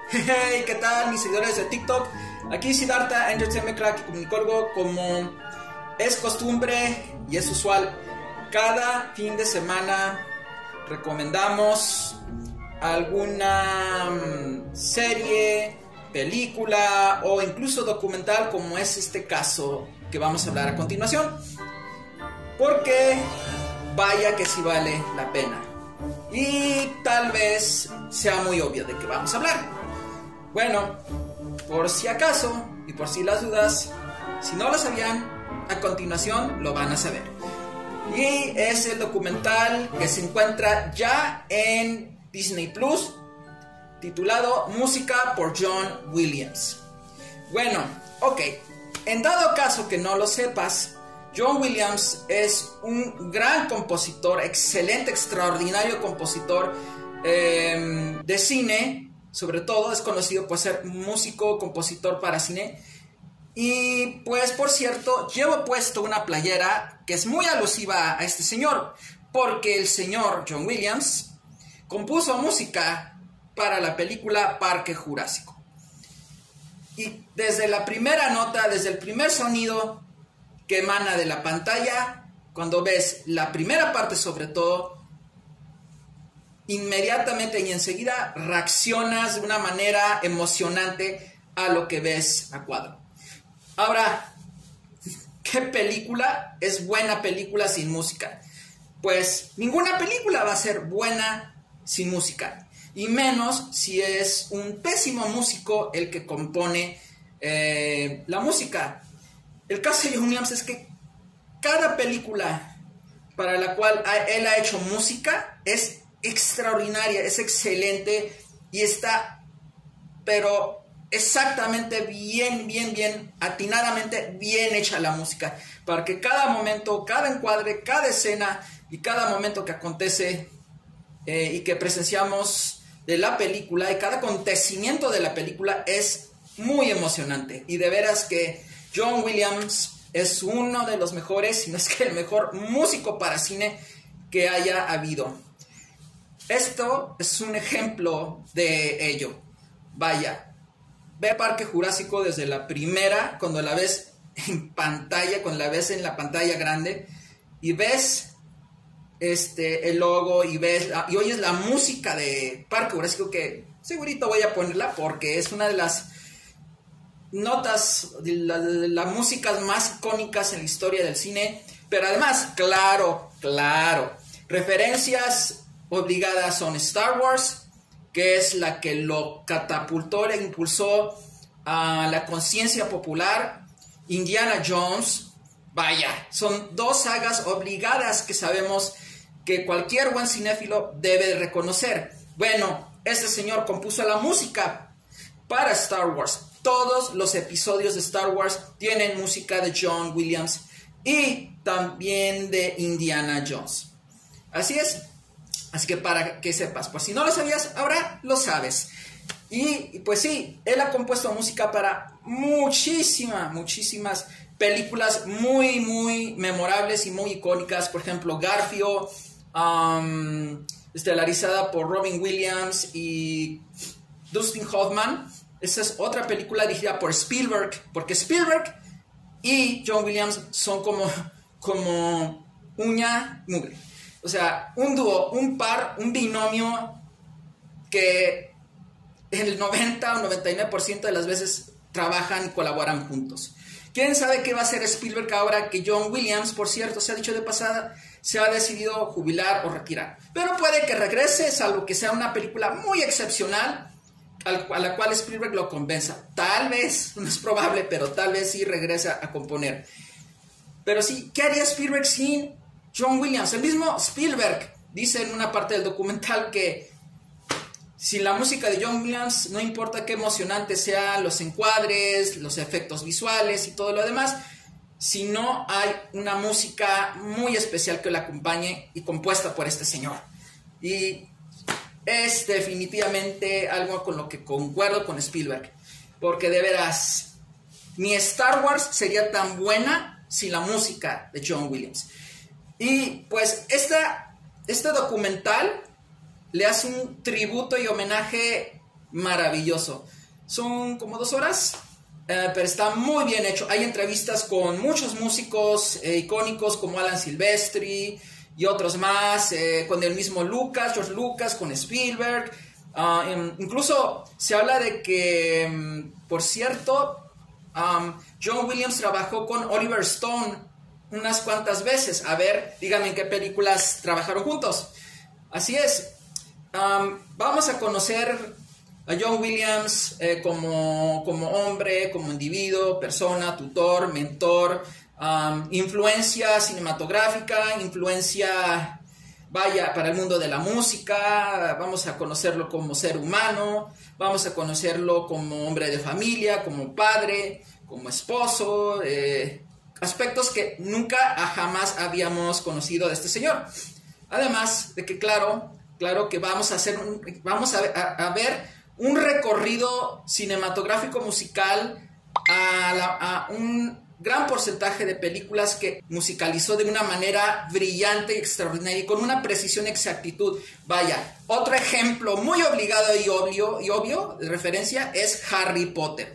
Hey, ¿qué tal mis seguidores de TikTok? Aquí Siddhartha Entertainment Crack y Comunicólogo. Como es costumbre y es usual, cada fin de semana recomendamos alguna serie, película o incluso documental, como es este caso que vamos a hablar a continuación, porque vaya que sí vale la pena y tal vez sea muy obvio de qué vamos a hablar. Bueno, por si acaso y por si las dudas, si no lo sabían, a continuación lo van a saber. Y es el documental que se encuentra ya en Disney Plus, titulado Música por John Williams. Bueno, ok, en dado caso que no lo sepas, John Williams es un gran compositor, excelente, extraordinario compositor de cine. Sobre todo es conocido por ser músico, compositor para cine. Y pues por cierto, llevo puesto una playera que es muy alusiva a este señor, porque el señor John Williams compuso música para la película Parque Jurásico. Y desde la primera nota, desde el primer sonido que emana de la pantalla, cuando ves la primera parte sobre todo, inmediatamente y enseguida reaccionas de una manera emocionante a lo que ves a cuadro. Ahora, ¿qué película es buena película sin música? Pues ninguna película va a ser buena sin música, y menos si es un pésimo músico el que compone la música. El caso de John Williams es que cada película para la cual él ha hecho música es extraordinaria, es excelente y está, pero exactamente bien, atinadamente bien hecha la música, para que cada momento, cada encuadre, cada escena y cada momento que acontece y que presenciamos de la película y cada acontecimiento de la película es muy emocionante. Y de veras que John Williams es uno de los mejores, si no es que el mejor músico para cine que haya habido. Esto es un ejemplo de ello. Vaya, ve Parque Jurásico desde la primera, cuando la ves en pantalla, cuando la ves en la pantalla grande y ves el logo y oyes la música de Parque Jurásico, que segurito voy a ponerla porque es una de las notas de las músicas más icónicas en la historia del cine. Pero además, claro, referencias obligadas son Star Wars, que es la que lo catapultó, le impulsó a la conciencia popular. Indiana Jones, vaya, son dos sagas obligadas que sabemos que cualquier buen cinéfilo debe reconocer. Bueno, este señor compuso la música para Star Wars. Todos los episodios de Star Wars tienen música de John Williams y también de Indiana Jones. Así es. Así que para que sepas, por si no lo sabías, ahora lo sabes. Y pues sí, él ha compuesto música para muchísimas películas muy memorables y muy icónicas. Por ejemplo, Garfio, estelarizada por Robin Williams y Dustin Hoffman. Esa es otra película dirigida por Spielberg, porque Spielberg y John Williams son como uña y mugre. O sea, un dúo, un par, un binomio que en el 90 o 99% de las veces trabajan y colaboran juntos. ¿Quién sabe qué va a hacer Spielberg ahora que John Williams, por cierto, se ha dicho de pasada, se ha decidido jubilar o retirar? Pero puede que regrese, salvo que sea una película muy excepcional a la cual Spielberg lo convenza. Tal vez, no es probable, pero tal vez sí regresa a componer. Pero sí, ¿qué haría Spielberg sin John Williams? El mismo Spielberg dice en una parte del documental que sin la música de John Williams, no importa qué emocionante sean los encuadres, los efectos visuales y todo lo demás, si no hay una música muy especial que la acompañe y compuesta por este señor. Y es definitivamente algo con lo que concuerdo con Spielberg, porque de veras, ni Star Wars sería tan buena sin la música de John Williams. Y pues este documental le hace un tributo y homenaje maravilloso. Son como 2 horas, pero está muy bien hecho. Hay entrevistas con muchos músicos icónicos como Alan Silvestri y otros más, con el mismo George Lucas, con Spielberg. Incluso se habla de que, por cierto, John Williams trabajó con Oliver Stone unas cuantas veces. A ver, díganme en qué películas trabajaron juntos. Así es. Vamos a conocer a John Williams como hombre, como individuo, persona, tutor, mentor, influencia cinematográfica, influencia, vaya, para el mundo de la música. Vamos a conocerlo como ser humano, vamos a conocerlo como hombre de familia, como padre, como esposo, aspectos que nunca jamás habíamos conocido de este señor. Además de que claro que vamos a ver un recorrido cinematográfico musical a un gran porcentaje de películas que musicalizó de una manera brillante y extraordinaria y con una precisión y exactitud. Vaya, otro ejemplo muy obligado y obvio de referencia es Harry Potter.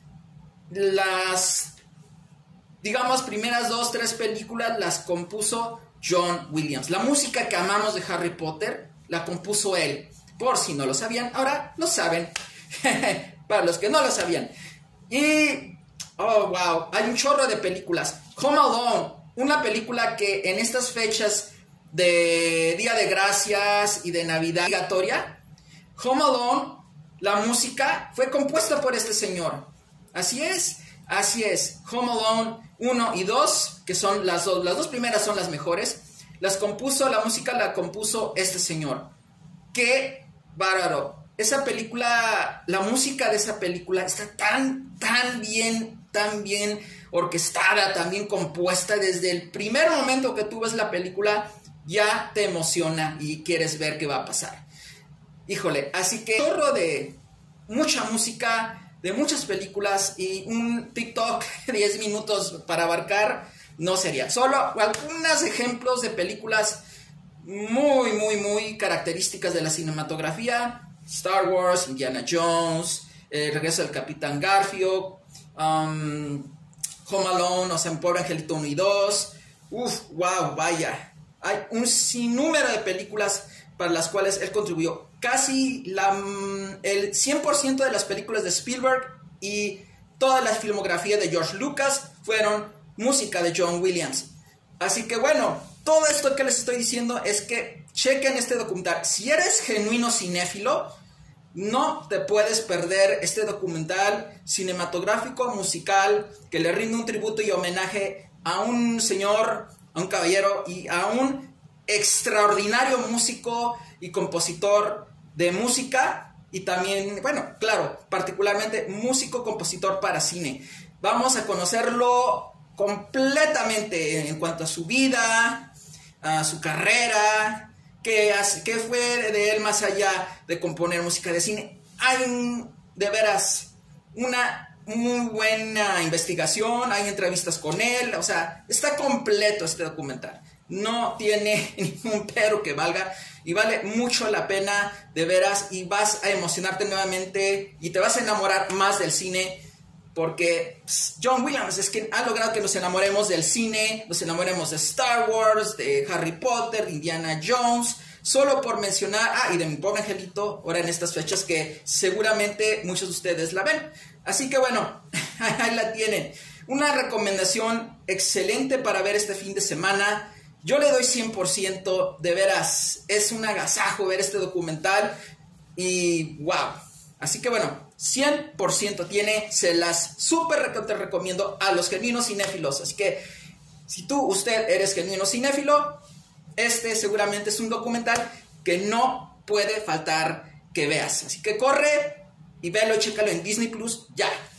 Las, digamos, primeras 2, 3 películas las compuso John Williams. La música que amamos de Harry Potter la compuso él. Por si no lo sabían, ahora lo saben. Para los que no lo sabían. Y, oh wow, hay un chorro de películas. Home Alone, una película que en estas fechas de Día de Gracias y de Navidad obligatoria, Home Alone, la música fue compuesta por este señor. Así es. Home Alone 1 y 2, que son las dos primeras son las mejores. La música la compuso este señor. ¡Qué bárbaro! Esa película, la música de esa película está tan bien orquestada, tan bien compuesta. Desde el primer momento que tú ves la película, ya te emociona y quieres ver qué va a pasar. Híjole, así que chorro de mucha música, de muchas películas y un TikTok de 10 minutos para abarcar no sería. Solo algunos ejemplos de películas muy características de la cinematografía: Star Wars, Indiana Jones, El regreso del Capitán Garfield, Home Alone, o sea, Pobre Angelito 1 y 2. Wow, vaya. Hay un sinnúmero de películas para las cuales él contribuyó. Casi el 100% de las películas de Spielberg y toda la filmografía de George Lucas fueron música de John Williams. Así que bueno, todo esto que les estoy diciendo es que chequen este documental. Si eres genuino cinéfilo, no te puedes perder este documental cinematográfico musical que le rinde un tributo y homenaje a un señor, a un caballero y a un extraordinario músico y compositor de música, y también, bueno, claro, particularmente músico, compositor para cine. Vamos a conocerlo completamente en cuanto a su vida, a su carrera, qué fue de él más allá de componer música de cine. Hay de veras una muy buena investigación, hay entrevistas con él, o sea, está completo este documental. No tiene ningún pero que valga y vale mucho la pena, de veras, y vas a emocionarte nuevamente y te vas a enamorar más del cine, porque John Williams es quien ha logrado que nos enamoremos del cine, nos enamoremos de Star Wars, de Harry Potter, de Indiana Jones, solo por mencionar, y de Mi Pobre Angelito, ahora en estas fechas que seguramente muchos de ustedes la ven. Así que bueno, ahí la tienen. Una recomendación excelente para ver este fin de semana. Yo le doy 100%, de veras, es un agasajo ver este documental y wow. Así que bueno, 100% tiene, se las súper te recomiendo a los genuinos cinéfilos. Así que si usted eres genuino cinéfilo, este seguramente es un documental que no puede faltar que veas. Así que corre y véalo y chécalo en Disney Plus ya.